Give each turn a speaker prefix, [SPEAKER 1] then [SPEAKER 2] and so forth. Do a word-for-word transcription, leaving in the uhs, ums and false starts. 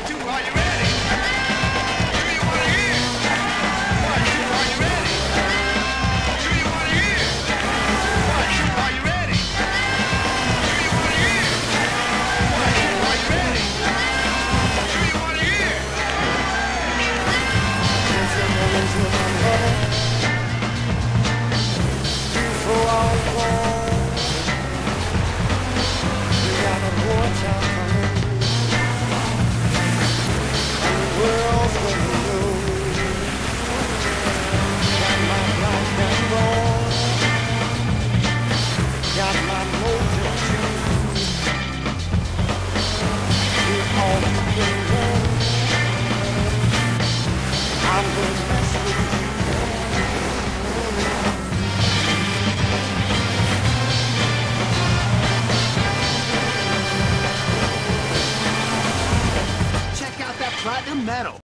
[SPEAKER 1] two, are you ready? Do you want to hear? One, two, are you ready? Do you want to hear? One, two, are you ready? Do you want to hear? One, two, are you ready? Do you want to hear?
[SPEAKER 2] Before I go, we got a war time coming, and the world's gonna know. Got my black and gold, got my mojo too. If all you can run, I'm gonna mess with you.
[SPEAKER 1] Check out that platinum metal.